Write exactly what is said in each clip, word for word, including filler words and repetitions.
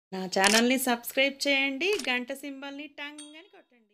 నా ఛానల్‌ని సబ్స్క్రైబ్ చేయండి. గంట సింబల్‌ని టంగ్ అని కొట్టండి.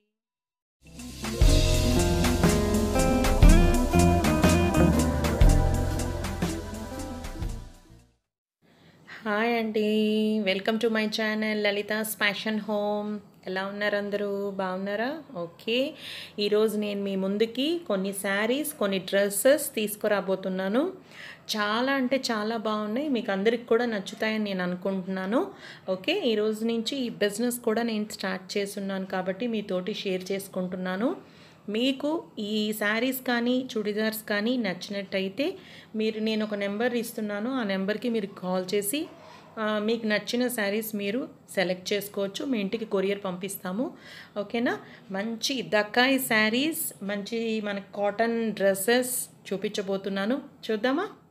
హాయ్ అండి. Welcome to my channel Lalitha's fashion home. ఎలా ఉన్నారు అందరూ? బాగున్నారా? ఓకే. ఈరోజు నేను మీ ముందుకి కొన్ని శారీస్, కొన్ని డ్రెస్సెస్ తీసుకురాబోతున్నాను. చాలా అంటే చాలా బాగున్నాయి. మీకు అందరికి కూడా నచ్చుతాయని నేను అనుకుంటున్నాను. ఓకే. ఈరోజు నుంచి ఈ బిజినెస్ కూడా నేను స్టార్ట్ చేస్తున్నాను కాబట్టి మీతోటి షేర్ చేసుకుంటున్నాను. మీకు ఈ శారీస్ కానీ చుడిదార్స్ కానీ నచ్చినట్టయితే మీరు నేను ఒక నెంబర్ ఇస్తున్నాను. ఆ నెంబర్కి మీరు కాల్ చేసి మీకు నచ్చిన శారీస్ మీరు సెలెక్ట్ చేసుకోవచ్చు. మీ ఇంటికి కొరియర్ పంపిస్తాము. ఓకేనా? మంచి దక్కాయి శారీస్, మంచి మన కాటన్ డ్రెస్సెస్ చూపించబోతున్నాను. చూద్దామా?